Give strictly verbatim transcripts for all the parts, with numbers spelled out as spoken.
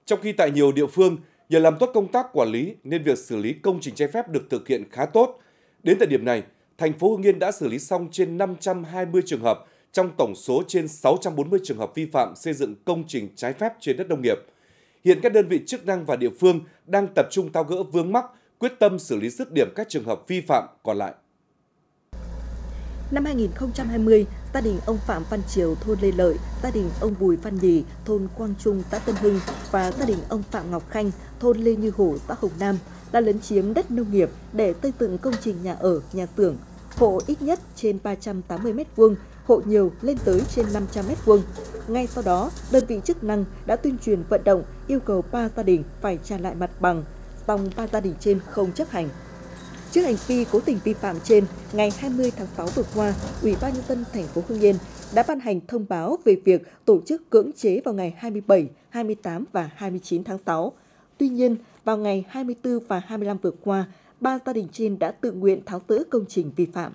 Trong khi tại nhiều địa phương, nhờ làm tốt công tác quản lý nên việc xử lý công trình trái phép được thực hiện khá tốt. Đến thời điểm này, thành phố Hưng Yên đã xử lý xong trên năm trăm hai mươi trường hợp trong tổng số trên sáu trăm bốn mươi trường hợp vi phạm xây dựng công trình trái phép trên đất nông nghiệp. Hiện các đơn vị chức năng và địa phương đang tập trung tháo gỡ vướng mắc, quyết tâm xử lý dứt điểm các trường hợp vi phạm còn lại. Năm hai nghìn không trăm hai mươi, gia đình ông Phạm Văn Triều, thôn Lê Lợi, gia đình ông Bùi Văn Nhì, thôn Quang Trung, xã Tân Hưng và gia đình ông Phạm Ngọc Khanh, thôn Lê Như Hổ, xã Hồng Nam đã lấn chiếm đất nông nghiệp để xây dựng công trình nhà ở, nhà xưởng. Hộ ít nhất trên ba trăm tám mươi mét vuông, hộ nhiều lên tới trên năm trăm mét vuông. Ngay sau đó, đơn vị chức năng đã tuyên truyền vận động yêu cầu ba gia đình phải trả lại mặt bằng, song ba gia đình trên không chấp hành. Trước hành vi cố tình vi phạm trên, ngày hai mươi tháng sáu vừa qua, Ủy ban Nhân dân thành phố Hưng Yên đã ban hành thông báo về việc tổ chức cưỡng chế vào ngày hai mươi bảy, hai mươi tám và hai mươi chín tháng sáu. Tuy nhiên, vào ngày hai mươi tư và hai mươi lăm vừa qua, ba gia đình trên đã tự nguyện tháo dỡ công trình vi phạm.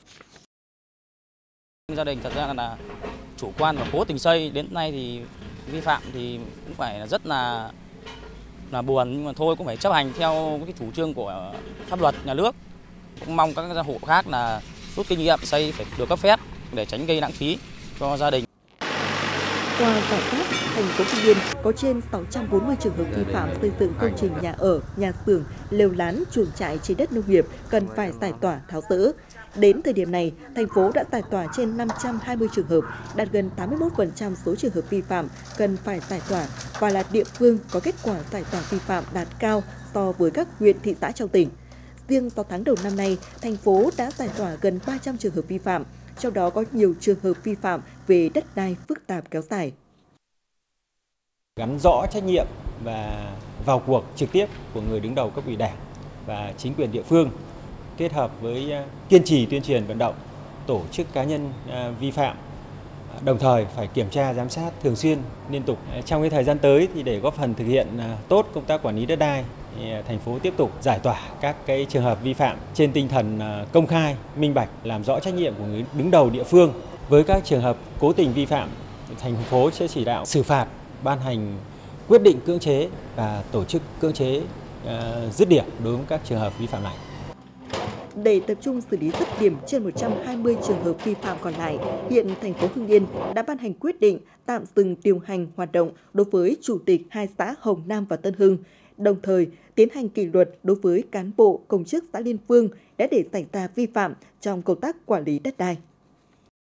Gia đình thật ra là chủ quan và cố tình xây, đến nay thì vi phạm thì cũng phải là rất là là buồn, nhưng mà thôi cũng phải chấp hành theo cái chủ trương của pháp luật nhà nước. Cũng mong các hộ khác là rút kinh nghiệm xây phải được cấp phép để tránh gây lãng phí cho gia đình. Qua khảo sát, thành phố Hưng Yên có trên sáu trăm bốn mươi trường hợp vi phạm xây dựng công trình nhà ở, nhà xưởng, lều lán, chuồng trại trên đất nông nghiệp cần phải giải tỏa tháo dỡ. Đến thời điểm này, thành phố đã giải tỏa trên năm trăm hai mươi trường hợp, đạt gần tám mươi mốt phần trăm số trường hợp vi phạm cần phải giải tỏa và là địa phương có kết quả giải tỏa vi phạm đạt cao so với các huyện, thị xã trong tỉnh. Riêng sáu tháng đầu năm nay, thành phố đã giải tỏa gần ba trăm trường hợp vi phạm, trong đó có nhiều trường hợp vi phạm về đất đai phức tạp kéo dài. Gắn rõ trách nhiệm và vào cuộc trực tiếp của người đứng đầu cấp ủy Đảng và chính quyền địa phương, kết hợp với kiên trì tuyên truyền vận động tổ chức cá nhân vi phạm, đồng thời phải kiểm tra giám sát thường xuyên liên tục. Trong cái thời gian tới thì để góp phần thực hiện tốt công tác quản lý đất đai, thì thành phố tiếp tục giải tỏa các cái trường hợp vi phạm trên tinh thần công khai, minh bạch, làm rõ trách nhiệm của người đứng đầu địa phương. Với các trường hợp cố tình vi phạm, thành phố sẽ chỉ đạo xử phạt, ban hành quyết định cưỡng chế và tổ chức cưỡng chế uh, dứt điểm đối với các trường hợp vi phạm này. Để tập trung xử lý dứt điểm trên một trăm hai mươi trường hợp vi phạm còn lại, hiện thành phố Hưng Yên đã ban hành quyết định tạm dừng điều hành hoạt động đối với chủ tịch hai xã Hồng Nam và Tân Hưng, đồng thời tiến hành kỷ luật đối với cán bộ công chức xã Liên Phương đã để xảy ra vi phạm trong công tác quản lý đất đai.